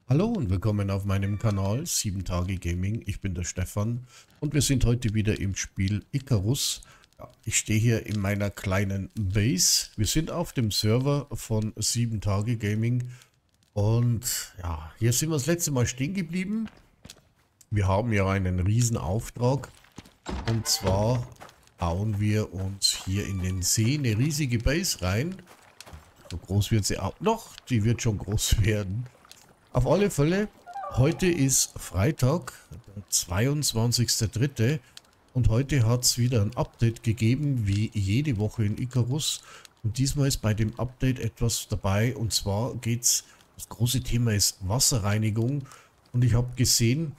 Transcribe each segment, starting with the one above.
Hallo und willkommen auf meinem Kanal 7 Tage Gaming. Ich bin der Stefan und wir sind heute wieder im Spiel Icarus. Ja, ich stehe hier in meiner kleinen Base. Wir sind auf dem Server von 7 Tage Gaming und ja, hier sind wir das letzte Mal stehen geblieben. Wir haben ja einen riesen Auftrag und zwar bauen wir uns hier in den See eine riesige Base rein. So groß wird sie auch noch, die wird schon groß werden. Auf alle Fälle, heute ist Freitag, der 22.03. und heute hat es wieder ein Update gegeben, wie jede Woche in Icarus. Und diesmal ist bei dem Update etwas dabei, und zwar geht's, das große Thema ist Wasserreinigung. Und ich habe gesehen,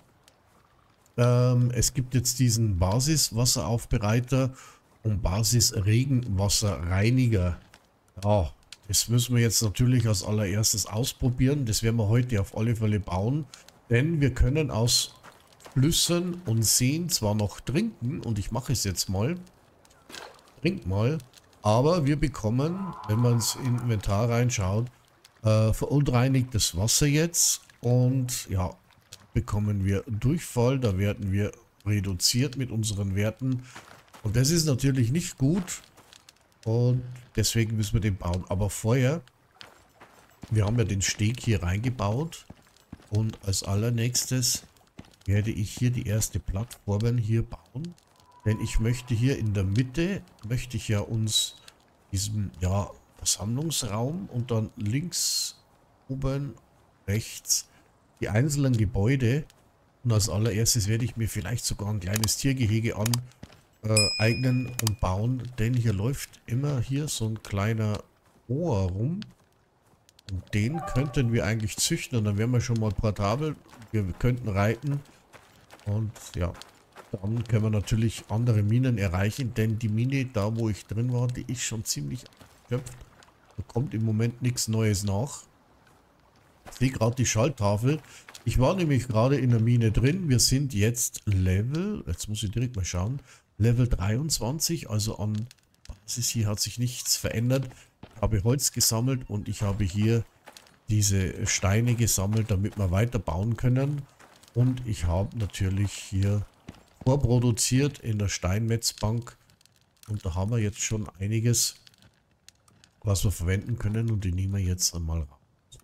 es gibt jetzt diesen Basiswasseraufbereiter und Basis-Regenwasserreiniger. Ja, das müssen wir jetzt natürlich als allererstes ausprobieren. Das werden wir heute auf alle Fälle bauen. Denn wir können aus Flüssen und Seen zwar noch trinken, und ich mache es jetzt mal. Trink mal. Aber wir bekommen, wenn man ins Inventar reinschaut, verunreinigtes Wasser jetzt. Und ja, bekommen wir Durchfall. Da werden wir reduziert mit unseren Werten. Und das ist natürlich nicht gut. Und deswegen müssen wir den bauen. Aber vorher, wir haben ja den Steg hier reingebaut. Und als allernächstes werde ich hier die erste Plattform hier bauen. Denn ich möchte hier in der Mitte, möchte ich ja uns diesen, ja, Versammlungsraum und dann links, oben, rechts die einzelnen Gebäude. Und als allererstes werde ich mir vielleicht sogar ein kleines Tiergehege eignen und bauen, denn hier läuft immer hier so ein kleiner Ohr rum und den könnten wir eigentlich züchten und dann wären wir schon mal portabel. Wir könnten reiten und ja, dann können wir natürlich andere Minen erreichen, denn die Mine, da wo ich drin war, die ist schon ziemlich abgeschöpft. Da kommt im Moment nichts Neues nach. Ich sehe gerade die Schalttafel. Ich war nämlich gerade in der Mine drin. Wir sind jetzt Level, jetzt muss ich direkt mal schauen, Level 23, also an Basis hier hat sich nichts verändert. Ich habe Holz gesammelt und ich habe hier diese Steine gesammelt, damit wir weiter bauen können. Und ich habe natürlich hier vorproduziert in der Steinmetzbank. Und da haben wir jetzt schon einiges, was wir verwenden können. Und die nehmen wir jetzt einmal raus.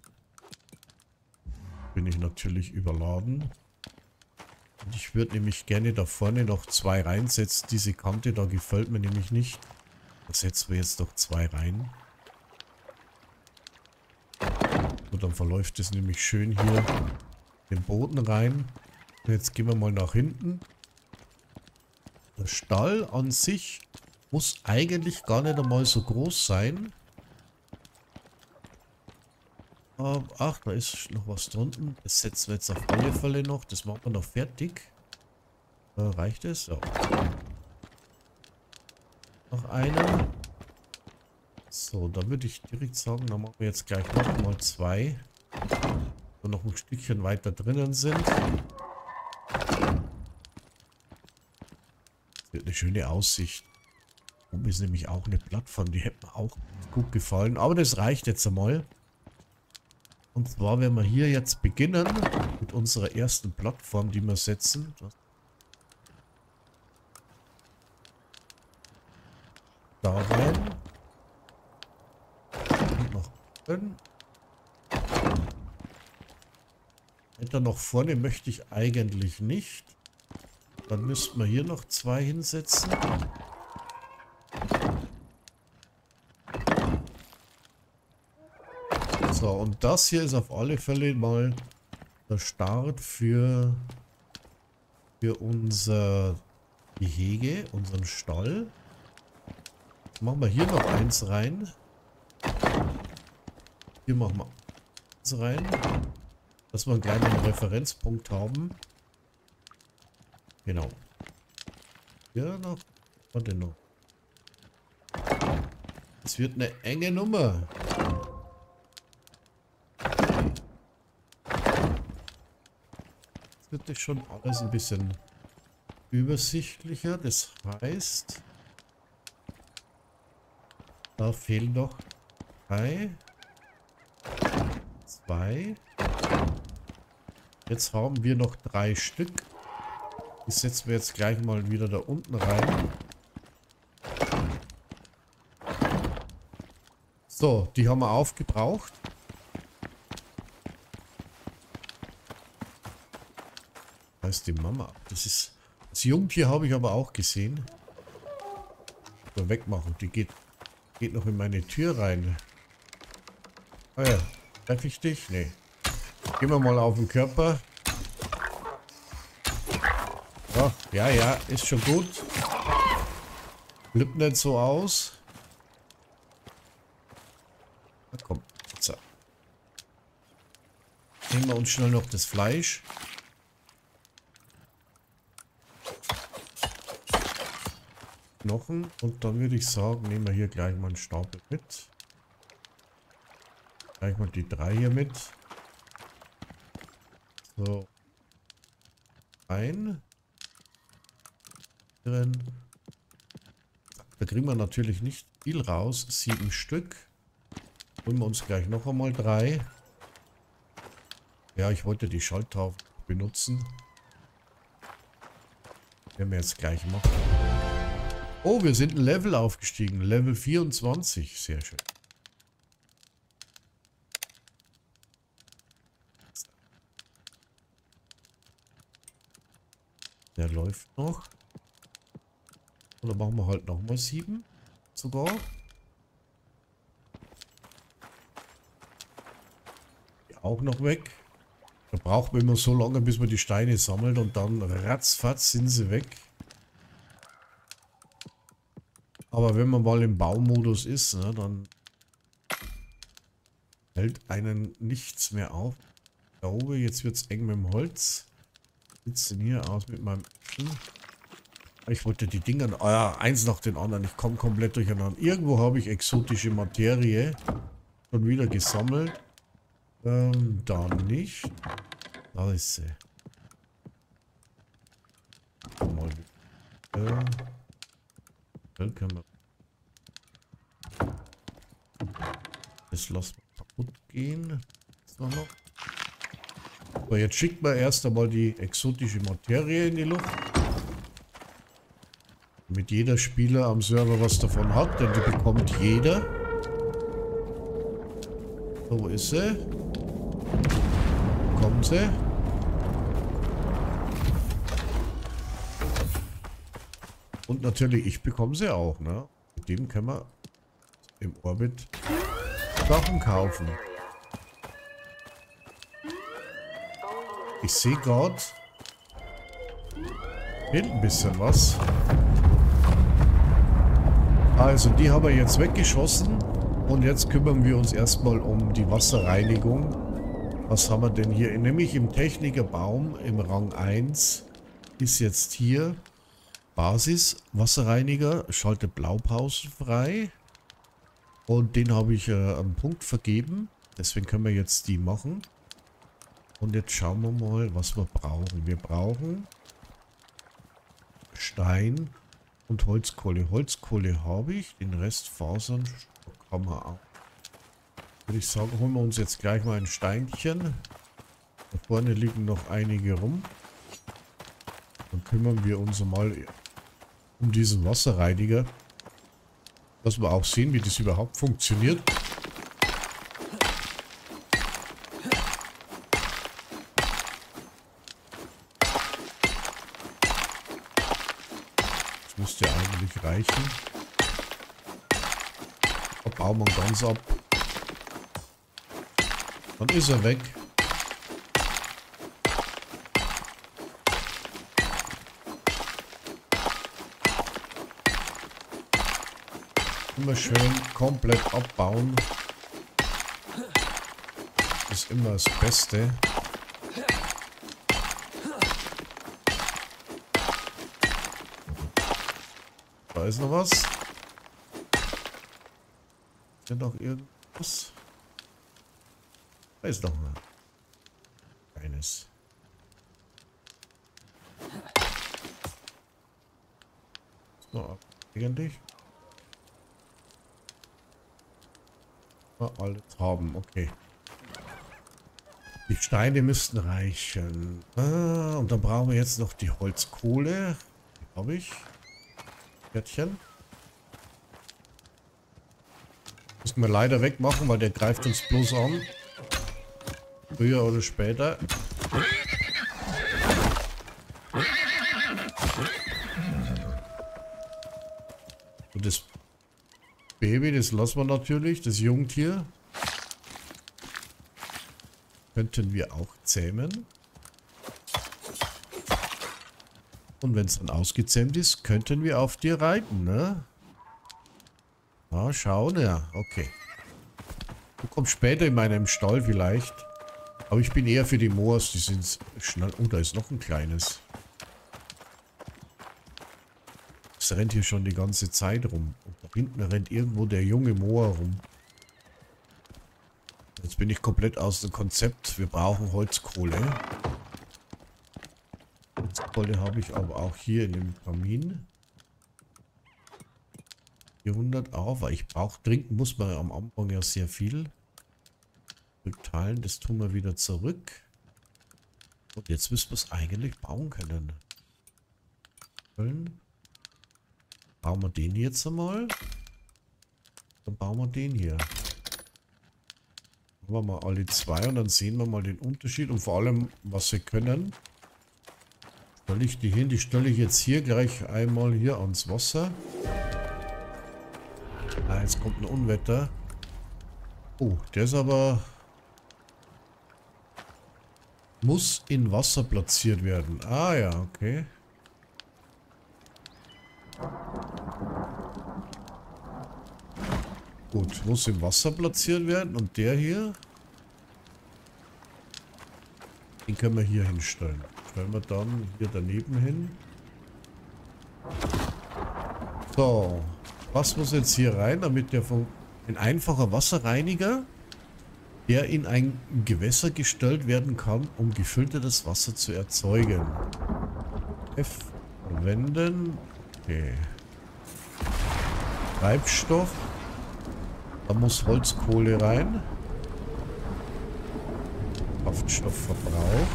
Bin ich natürlich überladen. Und ich würde nämlich gerne da vorne noch zwei reinsetzen. Diese Kante da gefällt mir nämlich nicht. Da setzen wir jetzt noch zwei rein. So, dann verläuft es nämlich schön hier den Boden rein. Und jetzt gehen wir mal nach hinten. Der Stall an sich muss eigentlich gar nicht einmal so groß sein. Ach, da ist noch was drunten. Das setzen wir jetzt auf alle Fälle noch. Das machen wir noch fertig. Reicht es? Ja. Noch einen. So, da würde ich direkt sagen, da machen wir jetzt gleich noch mal zwei. So noch ein Stückchen weiter drinnen sind. Das wird eine schöne Aussicht. Oben ist nämlich auch eine Plattform, die hätte mir auch gut gefallen. Aber das reicht jetzt einmal. Und zwar werden wir hier jetzt beginnen mit unserer ersten Plattform, die wir setzen. Da rein. Und nach oben. Weiter nach vorne möchte ich eigentlich nicht. Dann müssten wir hier noch zwei hinsetzen. So, und das hier ist auf alle Fälle mal der Start für unser Gehege, unseren Stall. Jetzt machen wir hier noch eins rein. Hier machen wir eins rein, dass wir einen kleinen Referenzpunkt haben. Genau. Hier noch. Warte noch. Es wird eine enge Nummer. Wird das schon alles ein bisschen übersichtlicher. Das heißt, da fehlen noch 3, 2, Jetzt haben wir noch 3 Stück. Die setzen wir jetzt gleich mal wieder da unten rein. So, die haben wir aufgebraucht. Da ist die Mama. Das Jungtier habe ich aber auch gesehen. So, wegmachen. Die geht noch in meine Tür rein. Ah ja, treffe ich dich? Nee. Gehen wir mal auf den Körper. Ja, ja, ist schon gut. Flippt nicht so aus. Na komm, so. Nehmen wir uns schnell noch das Fleisch. Knochen. Und dann würde ich sagen, nehmen wir hier gleich mal einen Stapel mit. Gleich mal die 3 hier mit. So. Ein. Drin. Da kriegen wir natürlich nicht viel raus. 7 Stück. Holen wir uns gleich noch einmal 3. Ja, ich wollte die Schalttafel benutzen. Werden wir jetzt gleich machen. Oh, wir sind ein Level aufgestiegen. Level 24. Sehr schön. Der läuft noch. Oder machen wir halt nochmal 7 sogar. Die auch noch weg. Da braucht man immer so lange, bis man die Steine sammelt und dann ratzfatz sind sie weg. Aber wenn man mal im Baumodus ist, ne, dann hält einen nichts mehr auf. Ich glaube, jetzt wird es eng mit dem Holz. Wie sieht es denn hier aus mit meinem... Ich wollte die Dinger... Ah ja, eins nach dem anderen. Ich komme komplett durcheinander. Irgendwo habe ich exotische Materie schon wieder gesammelt. Da nicht. Da ist sie. Mal. Dann können wir... Das lassen wir kaputt gehen. So noch. So, jetzt schickt man erst einmal die exotische Materie in die Luft. Damit jeder Spieler am Server was davon hat, denn die bekommt jeder. So, wo ist sie? Kommt sie? Und natürlich, ich bekomme sie auch, ne? Mit dem können wir im Orbit Sachen kaufen. Ich sehe gerade hinten ein bisschen was. Also die haben wir jetzt weggeschossen. Und jetzt kümmern wir uns erstmal um die Wasserreinigung. Was haben wir denn hier? Nämlich im Technikerbaum im Rang 1 ist jetzt hier Basis Wasserreiniger, schaltet Blaupausen frei. Und den habe ich einen Punkt vergeben. Deswegen können wir jetzt die machen. Und jetzt schauen wir mal, was wir brauchen. Wir brauchen Stein und Holzkohle. Holzkohle habe ich. Den Rest Fasern haben wir auch. Würde ich sagen, holen wir uns jetzt gleich mal ein Steinchen. Da vorne liegen noch einige rum. Dann kümmern wir uns mal um diesen Wasserreiniger. Dass wir auch sehen, wie das überhaupt funktioniert. Das müsste eigentlich reichen. Da bauen wir ganz ab. Dann ist er weg. Immer schön komplett abbauen. Das ist immer das Beste. Da ist noch was. Ist da noch irgendwas? Da ist noch mal eines. So, eigentlich. Alles haben, okay. Die Steine müssten reichen. Ah, und dann brauchen wir jetzt noch die Holzkohle. Die habe ich. Kärtchen. Müssen wir leider wegmachen, weil der greift uns bloß an. Früher oder später. Und das Baby, das lassen wir natürlich, das Jungtier. Könnten wir auch zähmen. Und wenn es dann ausgezähmt ist, könnten wir auf dir reiten, ne? Ah, schauen, ja, okay. Du kommst später in meinem Stall vielleicht. Aber ich bin eher für die Moas, die sind schnell. Oh, da ist noch ein kleines. Das rennt hier schon die ganze Zeit rum. Und da hinten rennt irgendwo der junge Moa rum. Jetzt bin ich komplett aus dem Konzept. Wir brauchen Holzkohle. Holzkohle habe ich aber auch hier in dem Kamin. 400 auch, weil ich brauche, trinken muss man am Anfang ja sehr viel. Rückteilen, das tun wir wieder zurück. Und jetzt müssen wir es eigentlich bauen können. Bauen wir den jetzt einmal. Dann bauen wir den hier. Machen wir mal alle zwei und dann sehen wir mal den Unterschied und vor allem, was wir können. Stelle ich die hin? Die stelle ich jetzt hier gleich einmal hier ans Wasser. Ah, jetzt kommt ein Unwetter. Oh, der ist aber... Muss in Wasser platziert werden. Ah ja, okay. Gut, muss im Wasser platziert werden. Und der hier, den können wir hier hinstellen. Stellen wir dann hier daneben hin. So, was muss jetzt hier rein, damit der von ein einfacher Wasserreiniger, der in ein Gewässer gestellt werden kann, um gefiltertes Wasser zu erzeugen. F verwenden. Okay. Treibstoff. Da muss Holzkohle rein. Kraftstoffverbrauch.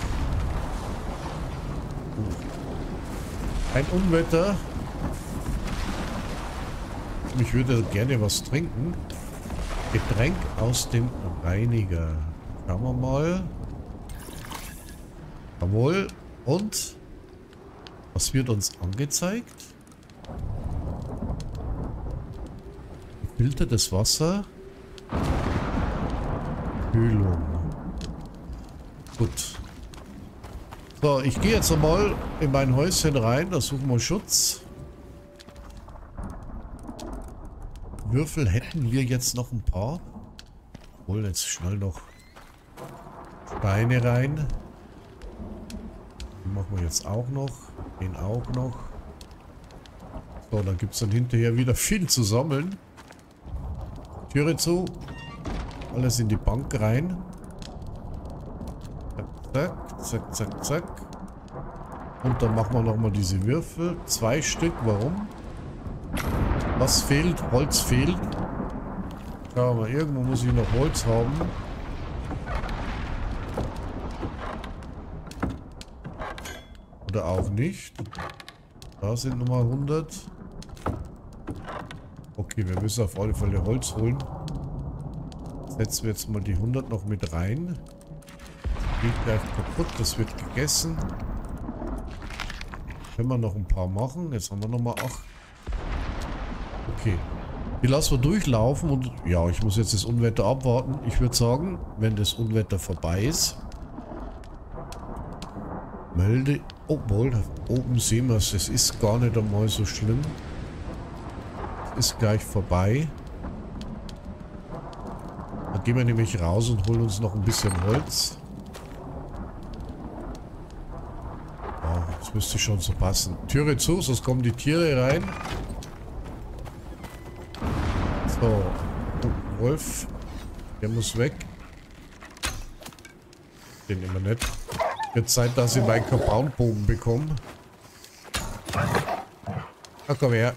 Ein Unwetter. Ich würde gerne was trinken. Getränk aus dem Reiniger. Schauen wir mal. Jawohl. Und was wird uns angezeigt? Gefiltertes Wasser. Kühlung. Gut. So, ich gehe jetzt einmal in mein Häuschen rein. Da suchen wir Schutz. Würfel hätten wir jetzt noch ein paar. Holen jetzt schnell noch Steine rein. Den machen wir jetzt auch noch. Den auch noch. So, da gibt es dann hinterher wieder viel zu sammeln. Türe zu. Alles in die Bank rein. Zack, zack, zack, zack. Und dann machen wir nochmal diese Würfel. 2 Stück. Warum? Was fehlt? Holz fehlt. Schauen wir, irgendwo muss ich noch Holz haben. Oder auch nicht. Da sind nochmal 100. Okay, wir müssen auf alle Fälle Holz holen. Setzen wir jetzt mal die 100 noch mit rein. Geht gleich kaputt, das wird gegessen. Können wir noch ein paar machen. Jetzt haben wir nochmal 8. Okay. Die lassen wir durchlaufen und ja, ich muss jetzt das Unwetter abwarten. Ich würde sagen, wenn das Unwetter vorbei ist, melde... Obwohl, oben sehen wir es. Es ist gar nicht einmal so schlimm. Es ist gleich vorbei. Dann gehen wir nämlich raus und holen uns noch ein bisschen Holz. Ja, das müsste schon so passen. Türe zu, sonst kommen die Tiere rein. So, Wolf, der muss weg. Den immer nicht. Wird Zeit, dass ich meinen Kapaunbogen bekomme. Na komm her.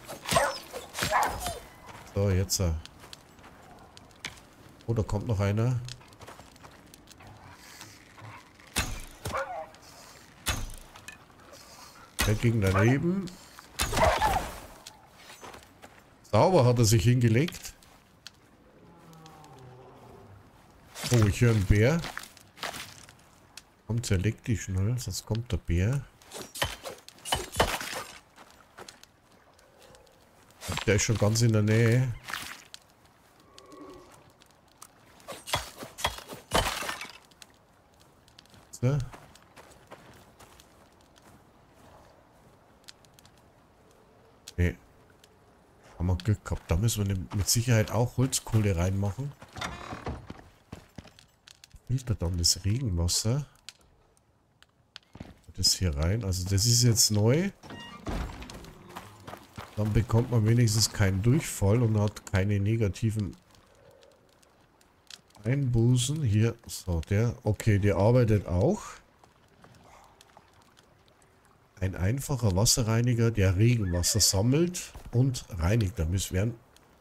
So, jetzt. Oh, da kommt noch einer. Der ging daneben. Sauber hat er sich hingelegt. Oh, ich höre einen Bär. Komm, zerleg die schnell, sonst kommt der Bär. Der ist schon ganz in der Nähe. So. Nee. Haben wir Glück gehabt. Da müssen wir mit Sicherheit auch Holzkohle reinmachen. Filtert dann das Regenwasser. Das hier rein. Also das ist jetzt neu. Dann bekommt man wenigstens keinen Durchfall und hat keine negativen Einbußen. Hier, so, der. Okay, der arbeitet auch. Ein einfacher Wasserreiniger, der Regenwasser sammelt und reinigt. Da müssen wir...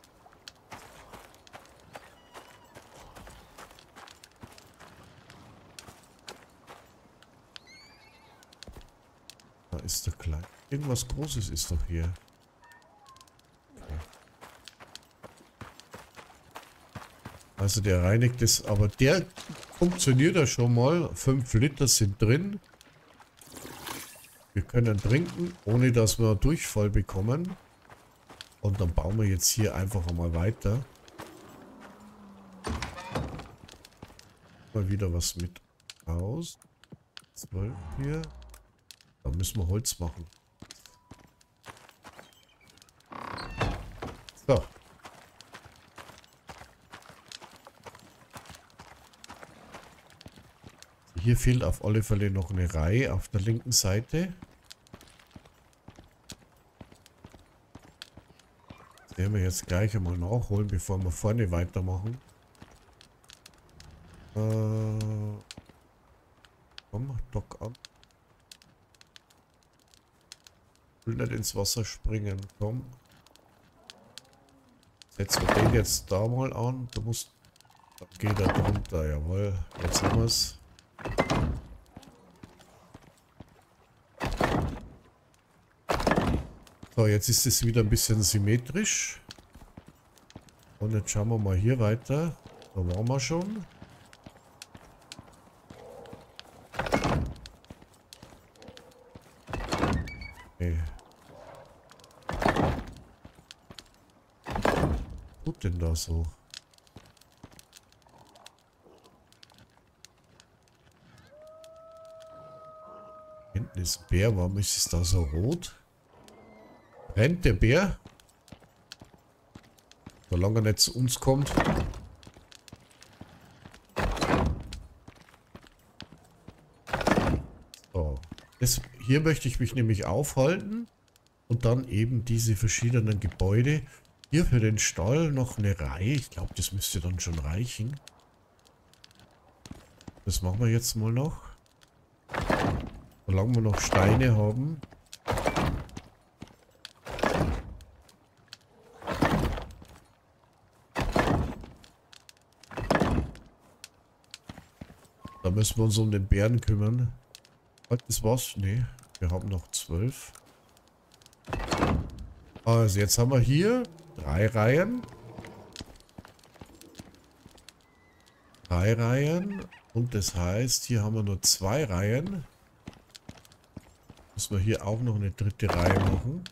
Da ist der klein. Irgendwas Großes ist doch hier. Okay. Also der reinigt es, aber der funktioniert ja schon mal. 5 Liter sind drin. Wir können trinken, ohne dass wir Durchfall bekommen. Und dann bauen wir jetzt hier einfach mal weiter. Mal wieder was mit aus. 12 hier. Da müssen wir Holz machen. So. Hier fehlt auf alle Fälle noch eine Reihe auf der linken Seite. Das werden wir jetzt gleich einmal nachholen, bevor wir vorne weitermachen. Komm, Dock an. Ich will nicht ins Wasser springen, komm. Setzen wir den jetzt da mal an. Du musst... Da geht er drunter, jawohl. Jetzt haben wir es. So, jetzt ist es wieder ein bisschen symmetrisch. Und jetzt schauen wir mal hier weiter. Da waren wir schon. Okay. Was tut denn da so? Hinten ist ein Bär. Warum ist es da so rot? Rennt der Bär? Solange er nicht zu uns kommt. So. Hier möchte ich mich nämlich aufhalten. Und dann eben diese verschiedenen Gebäude. Hier für den Stall noch eine Reihe. Ich glaube, das müsste dann schon reichen. Das machen wir jetzt mal noch. Solange wir noch Steine haben. Da müssen wir uns um den Bären kümmern. Das war's? Nee, wir haben noch 12. Also jetzt haben wir hier 3 Reihen. 3 Reihen. Und das heißt, hier haben wir nur 2 Reihen. Müssen wir hier auch noch eine 3. Reihe machen.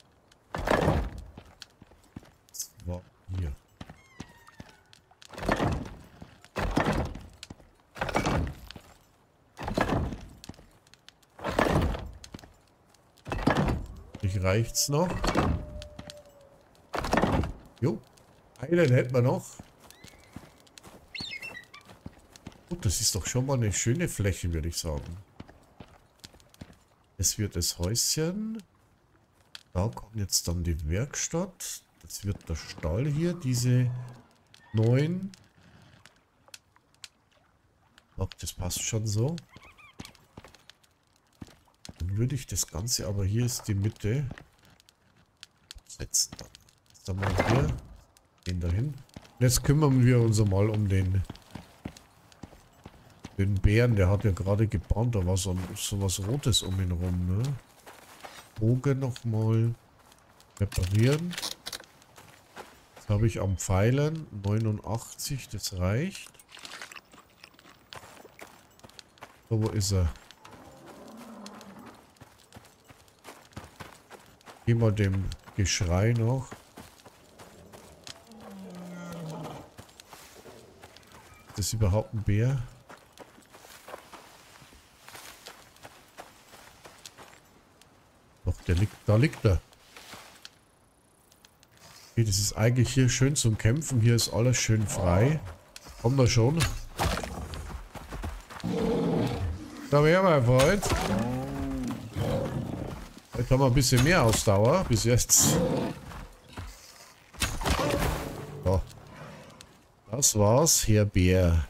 Das war hier. Reicht's noch? Jo, einen hätten wir noch. Gut, das ist doch schon mal eine schöne Fläche, würde ich sagen. Es wird das Häuschen. Da kommt jetzt dann die Werkstatt. Das wird der Stall hier, diese 9. Ich glaube, das passt schon so. Dann würde ich das Ganze, aber hier ist die Mitte, setzen dann. Jetzt haben wir hier, gehen dahin. Und jetzt kümmern wir uns mal um den Bären, der hat ja gerade gebrannt, da war so was Rotes um ihn rum, ne? Bogen nochmal reparieren. Jetzt habe ich am Pfeilen 89, das reicht. So, wo ist er? Gehen wir dem Geschrei noch. Ist das überhaupt ein Bär? Doch, der liegt, da liegt er. Okay, das ist eigentlich hier schön zum Kämpfen. Hier ist alles schön frei. Kommt er schon? Da wäre mein Freund. Jetzt haben wir ein bisschen mehr Ausdauer bis jetzt. So. Das war's, Herr Bär.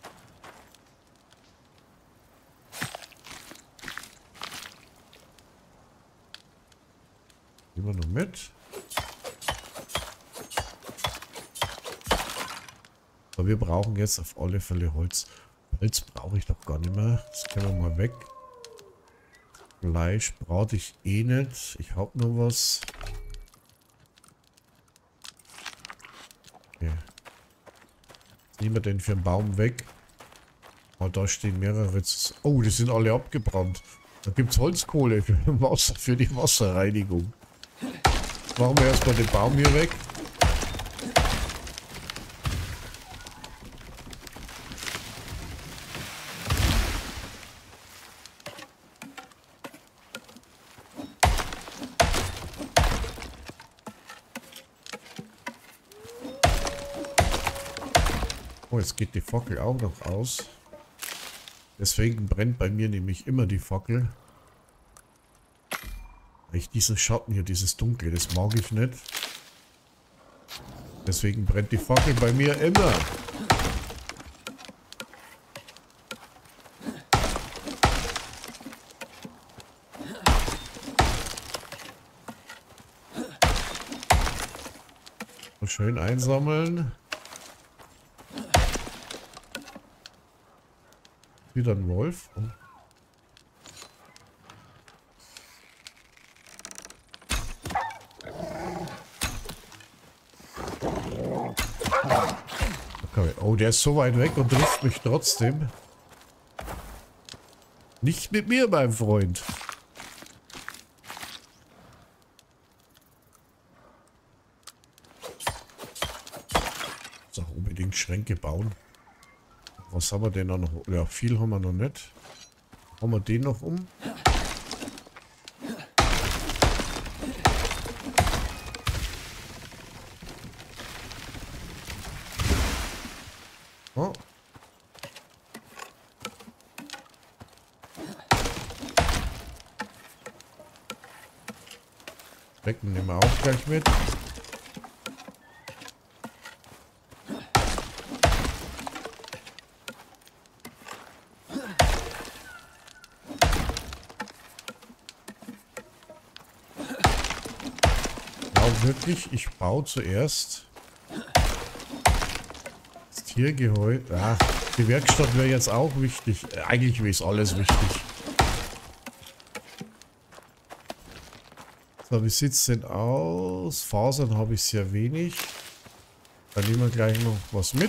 Nehmen wir noch mit. So, wir brauchen jetzt auf alle Fälle Holz. Holz brauche ich doch gar nicht mehr. Das können wir mal weg. Fleisch brauche ich eh nicht. Ich habe nur was. Okay. Was nehmen wir denn für einen Baum weg? Oh, da stehen mehrere. Oh, die sind alle abgebrannt. Da gibt es Holzkohle für Wasser, für die Wasserreinigung. Machen wir erstmal den Baum hier weg. Oh, jetzt geht die Fackel auch noch aus. Deswegen brennt bei mir nämlich immer die Fackel. Weil ich diesen Schatten hier, dieses Dunkle, das mag ich nicht. Deswegen brennt die Fackel bei mir immer. So schön einsammeln. Wieder ein Wolf. Oh. Okay. Oh, der ist so weit weg und trifft mich trotzdem. Nicht mit mir, mein Freund. So, unbedingt Schränke bauen. Was haben wir denn da noch? Ja, viel haben wir noch nicht. Haben wir den noch um? Oh. Becken nehmen wir auch gleich mit. Wirklich, ich baue zuerst das Tiergehäuse. Ah, die Werkstatt wäre jetzt auch wichtig. Eigentlich ist alles wichtig. So, wie sieht es denn aus? Fasern habe ich sehr wenig. Dann nehmen wir gleich noch was mit.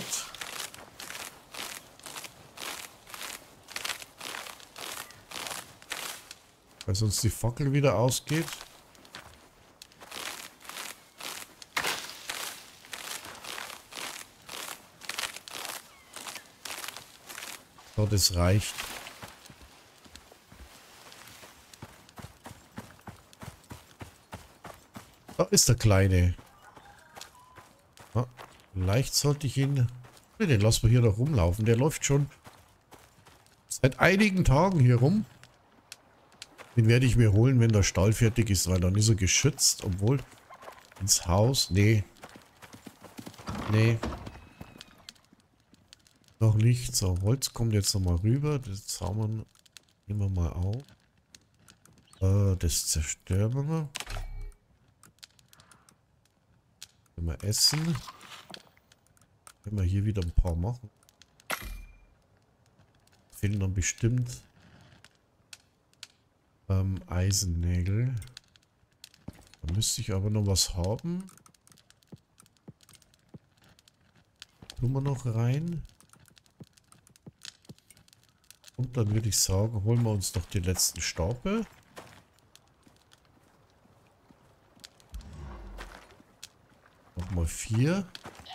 Weil sonst die Fackel wieder ausgeht. So, das reicht. Da ist der Kleine. Ja, vielleicht sollte ich ihn... Ne, den lassen wir hier noch rumlaufen. Der läuft schon seit einigen Tagen hier rum. Den werde ich mir holen, wenn der Stall fertig ist, weil dann ist er geschützt. Obwohl, ins Haus... Nee. Nee. Noch nicht. So, Holz kommt jetzt nochmal rüber. Das haben wir, nehmen wir mal auf. Das zerstören wir. Wenn wir essen. Können wir hier wieder ein paar machen. Fehlen dann bestimmt Eisennägel. Da müsste ich aber noch was haben. Tun wir noch rein. Und dann würde ich sagen, holen wir uns noch die letzten Stapel. Nochmal 4.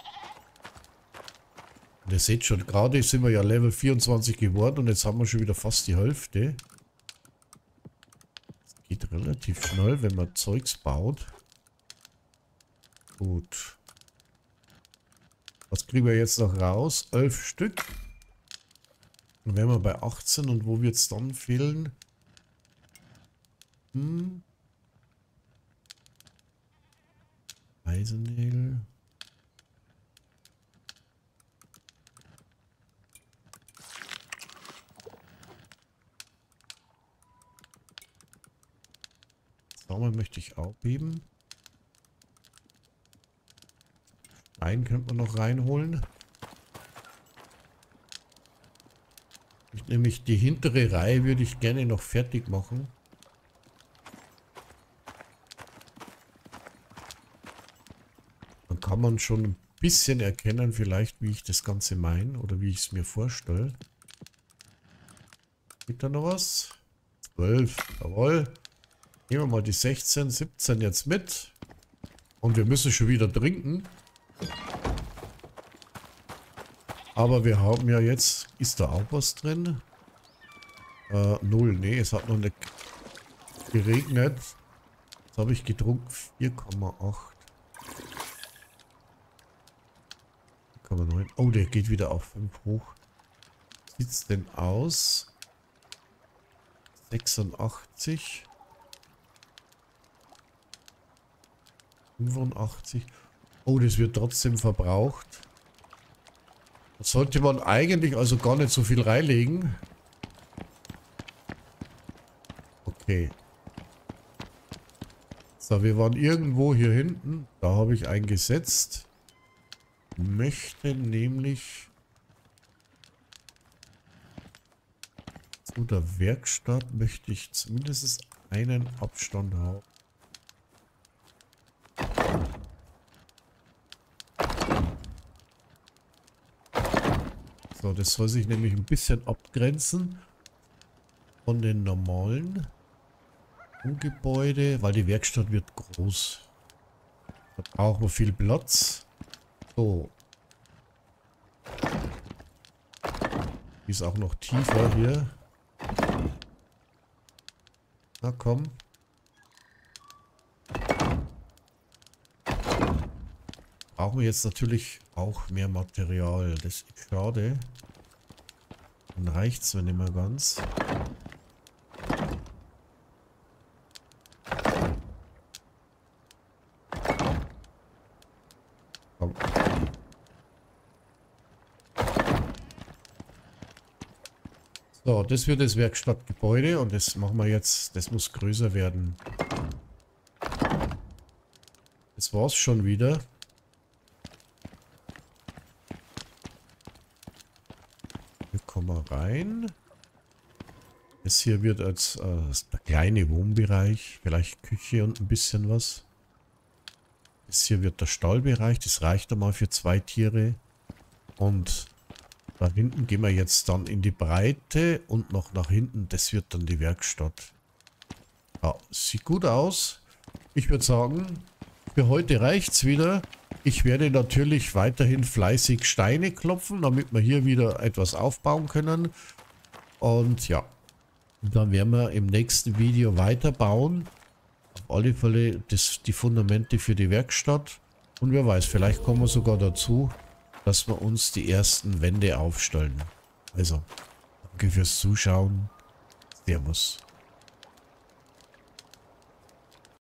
Und ihr seht schon, gerade sind wir ja Level 24 geworden und jetzt haben wir schon wieder fast die Hälfte. Das geht relativ schnell, wenn man Zeugs baut. Gut. Was kriegen wir jetzt noch raus? 11 Stück. Dann wären wir bei 18 und wo wird es dann fehlen? Eisenmehl. Samen möchte ich aufheben. Einen könnte man noch reinholen. Nämlich die hintere Reihe würde ich gerne noch fertig machen. Dann kann man schon ein bisschen erkennen vielleicht, wie ich das Ganze meine oder wie ich es mir vorstelle. Gibt da noch was? 12, jawohl. Nehmen wir mal die 16, 17 jetzt mit. Und wir müssen schon wieder trinken. Aber wir haben ja jetzt... Ist da auch was drin? 0. Nee, es hat noch nicht geregnet. Jetzt habe ich getrunken 4,8. 4,9. Oh, der geht wieder auf 5 hoch. Wie sieht es denn aus? 86. 85. Oh, das wird trotzdem verbraucht. Da sollte man eigentlich also gar nicht so viel reinlegen. Okay. So, wir waren irgendwo hier hinten. Da habe ich eingesetzt. Möchte nämlich zu der Werkstatt möchte ich zumindest einen Abstand haben. So, das soll sich nämlich ein bisschen abgrenzen von den normalen Gebäude, weil die Werkstatt wird groß. Da brauchen wir viel Platz. So. Die ist auch noch tiefer hier. Na komm. Brauchen wir jetzt natürlich auch mehr Material. Das ist schade. Dann reicht es mir nicht mehr ganz. Komm. So, das wird das Werkstattgebäude und das machen wir jetzt. Das muss größer werden. Das war's schon wieder. Kommen wir rein. Das hier wird als der kleine Wohnbereich, vielleicht Küche und ein bisschen was. Das hier wird der Stallbereich, das reicht einmal für 2 Tiere. Und da hinten gehen wir jetzt dann in die Breite und noch nach hinten, das wird dann die Werkstatt. Ja, sieht gut aus. Ich würde sagen, für heute reicht es wieder. Ich werde natürlich weiterhin fleißig Steine klopfen, damit wir hier wieder etwas aufbauen können. Und ja, dann werden wir im nächsten Video weiterbauen. Auf alle Fälle die Fundamente für die Werkstatt. Und wer weiß, vielleicht kommen wir sogar dazu, dass wir uns die ersten Wände aufstellen. Also, danke fürs Zuschauen. Servus.